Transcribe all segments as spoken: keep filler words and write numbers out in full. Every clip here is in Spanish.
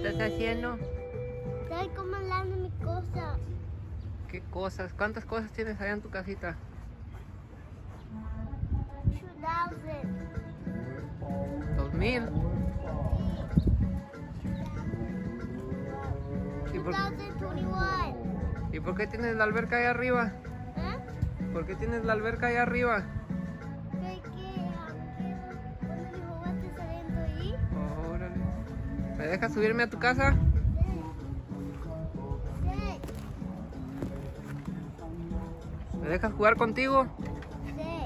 estás haciendo? Estoy comandando mi cosa. ¿Qué cosas? ¿Cuántas cosas tienes allá en tu casita? two thousand. Dos mil. ¿Y por, twenty twenty-one. ¿Y por qué tienes la alberca allá arriba? ¿Eh? ¿Por qué tienes la alberca allá arriba? Porque um, cuando mi juguete saliendo ahí. Órale. ¿Me dejas subirme a tu casa? Sí. ¿Me dejas jugar contigo? Sí.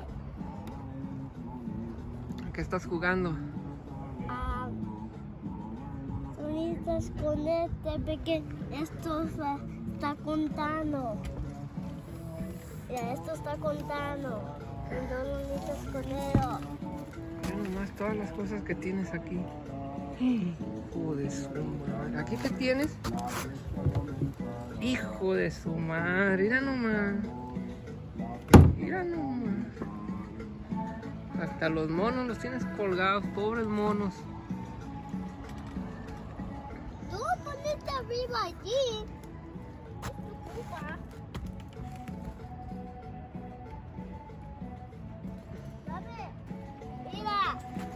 ¿A qué estás jugando? Ah, ahorita esconderte porque esto se está contando. Mira, esto está contando. Entonces ahorita escondero. Mira nomás todas las cosas que tienes aquí. Hijo de su madre. ¿Aquí qué tienes? Hijo de su madre. Mira nomás. Mira nomás. Hasta los monos los tienes colgados. Pobres monos. Tú ponete arriba allí. Es tu culpa. Dame. Mira.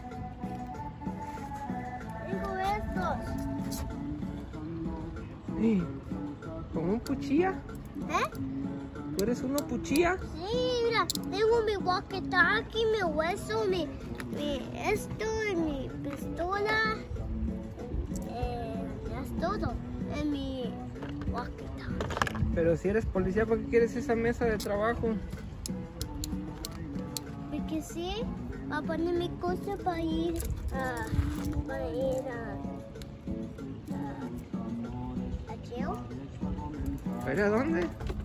Tengo estos. Sí. ¿Como un puchilla? ¿Eh? ¿Tú eres uno puchilla? Sí, mira. Tengo mi walkie-talkie, mi hueso, mi, mi esto, y mi pistola. Eh, ya es todo. En mi walkie-talkie. Pero si eres policía, ¿por qué quieres esa mesa de trabajo? Porque sí, va a poner mi cosa para ir a. para ir a. a. a jail. ¿Pero a dónde?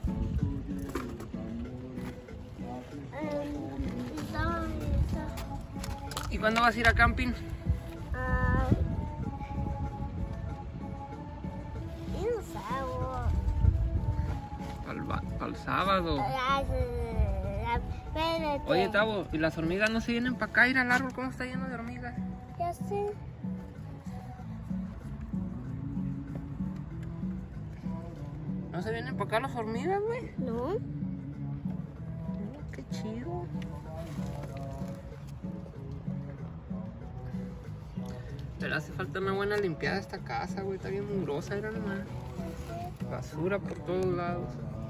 Um, está, está, ¿Y cuándo vas a ir a camping? ah, y no sábado. Para el sábado. Ah, espérate. Oye, Tavo, ¿y las hormigas no se vienen para acá? Ir al árbol, ¿cómo está lleno de hormigas? Ya sé. ¿No se vienen para acá las hormigas, güey? No. Qué chido. Pero hace falta una buena limpiada esta casa, güey. Está bien mugrosa, era nomás. Basura por todos lados.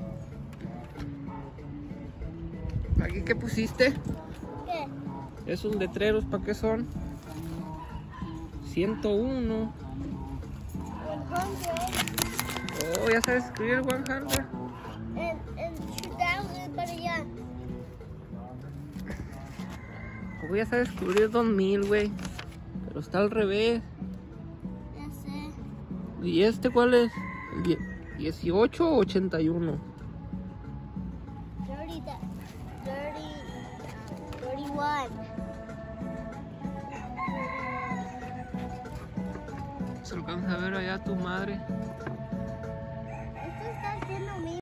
¿Aquí qué pusiste? ¿Qué? Esos letreros, ¿para qué son? ciento uno. cien. Oh, ya sabes escribir el cien. En, en two thousand para allá. Oh, ya sabes escribir dos mil, güey. Pero está al revés. Ya sé. ¿Y este cuál es? ¿El die- dieciocho o ochenta y uno? thirty, thirty, thirty-one. Se alcanza a ver allá tu madre.